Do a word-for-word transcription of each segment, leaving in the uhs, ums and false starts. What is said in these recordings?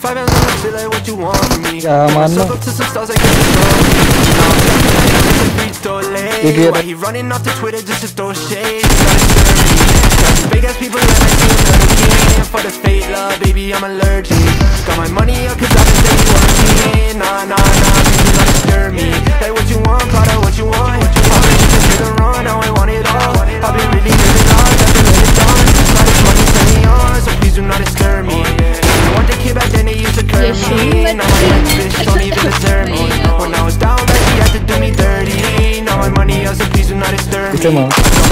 Five hands on the feel like what you want from me. Yeah, man. Circle to some stars, I get the story. Why he running off to Twitter just to throw shade? Big ass people and I see him lurking. For the fake love, baby, I'm allergic. Got my money up cause I've been steady working. Nah, nah, nah, baby, not disturb me. Hey, what you want, Prada, what you want? I've been just hit and run, now I want it all. I've been really living large, I've been let it down. Now this money turn me on, so please do not disturb me. I want the kid back then, they used to curb me. Now my ex bitch don't even deserve me. When I was down bad, she had to do me dirty. Now my money up, so please do not disturb me.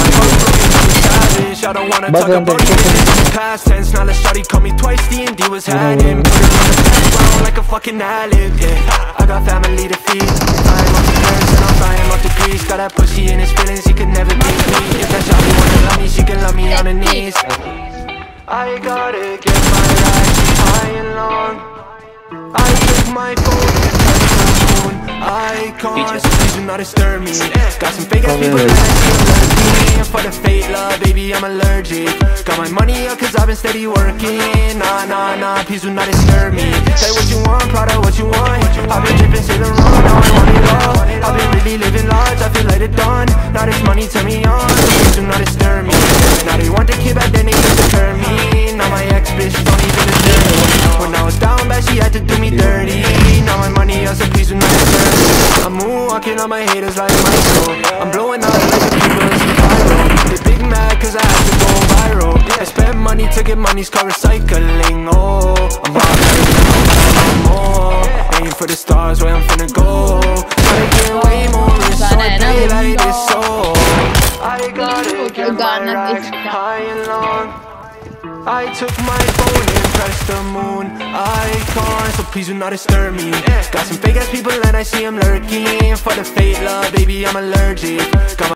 I don't wanna talk about it, it's past tense. Now let's shawty call me twice, D N D was had him. Put him on the background like a fucking ad-lib, yeah. I got family to feed, flying off the curves and I'm flying off the grease. Got that pussy in his feelings, he could never beat me. If that shawty wanna love me, she can love me on her knees. I gotta get my life high and long. I took my phone and touched the moon icons, please do not disturb me. Got some fake ass people that I see lurking. For the fake love, baby, I'm allergic. Got my money up cause I've been steady working. Nah, nah, nah, please do not disturb me. Say what you want, Prada, what you want. I've been dripping, Saint Laurent, now I want it all. I've been really living large, I feel like the dawn. Now this money turn me on, so please do not disturb me. Now they want the kid back then, they used to curb me. Now my ex bitch don't even deserve me. When I was down bad, she had to do me dirty. Now my money up, so please do not disturb me. I'm moonwalking on my haters like Michael. I'm blowing up like the people in Chicago. They big mad cause I had to go viral. I spend money to get money's called recycling. Oh, I'm hot, I'm more. Aim for the stars where I'm finna go. Gotta get way more rich on a day like this. So I gotta get my racks high and long. I took my phone and pressed the moon icon, so please do not disturb me. Got some fake ass people and I see them lurking. For the fake love, baby, I'm allergic. Got my